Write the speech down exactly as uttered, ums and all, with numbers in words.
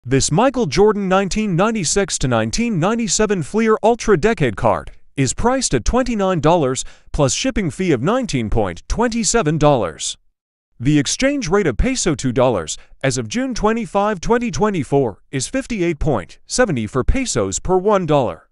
This Michael Jordan nineteen ninety-six to nineteen ninety-seven Fleer Ultra Decade card is priced at twenty-nine dollars plus shipping fee of nineteen twenty-seven dollars. The exchange rate of peso two dollars as of June twenty-fifth, twenty twenty-four is fifty-eight point seven zero for pesos per one dollar.